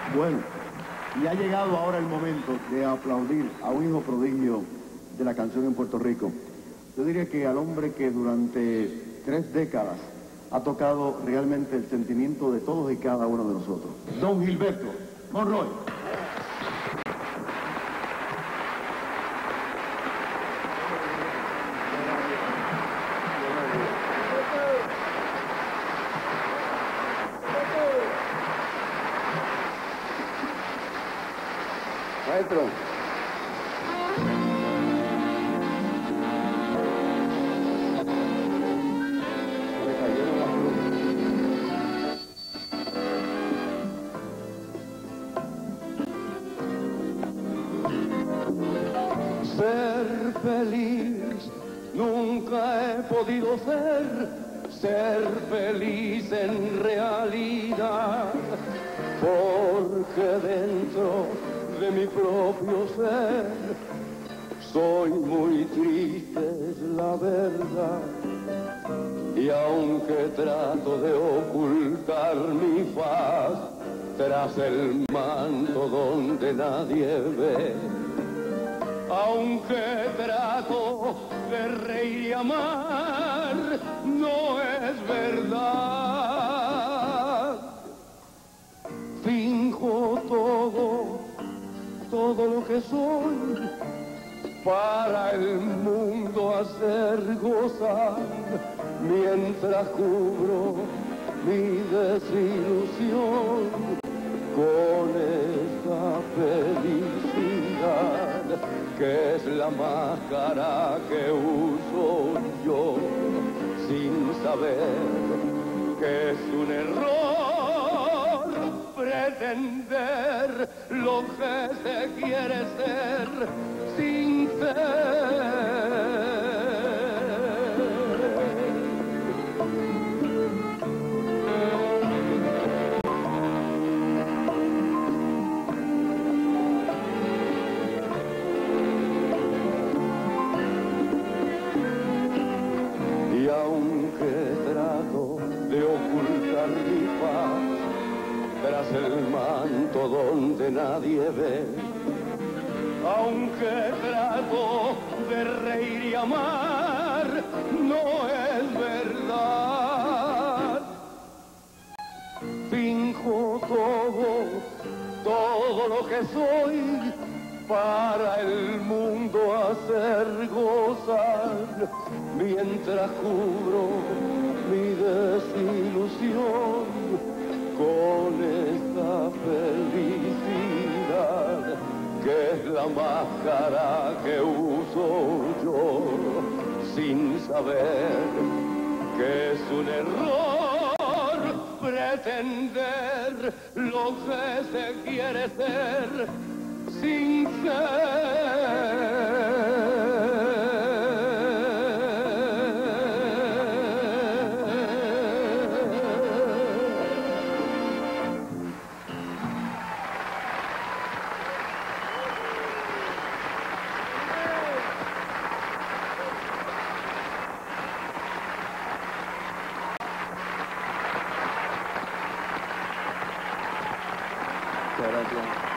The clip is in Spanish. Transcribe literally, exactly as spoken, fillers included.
Bueno, y ha llegado ahora el momento de aplaudir a un hijo prodigio de la canción en Puerto Rico. Yo diría que al hombre que durante tres décadas ha tocado realmente el sentimiento de todos y cada uno de nosotros. Don Gilberto Monroy. Maestro. Ser feliz nunca he podido ser, ser feliz en realidad, porque dentro de mi propio ser soy muy triste, es la verdad. Y aunque trato de ocultar mi faz tras el manto donde nadie ve, aunque trato de reír y amar, no es verdad. Finjo todo, todo lo que soy, para el mundo hacer gozar, mientras cubro mi desilusión con esa felicidad que es la máscara que uso yo, sin saber que es un error pretender lo que se quiere ser sin ser. Y aunque trato de ocultar mi paz tras el manto donde nadie ve, aunque trato de reír y amar, no es verdad. Finjo todo, todo lo que soy, para el mundo hacer gozar, mientras cubro mi desilusión con esta felicidad que es la máscara que uso yo, sin saber que es un error pretender lo que se quiere ser sin ser. Muchas gracias.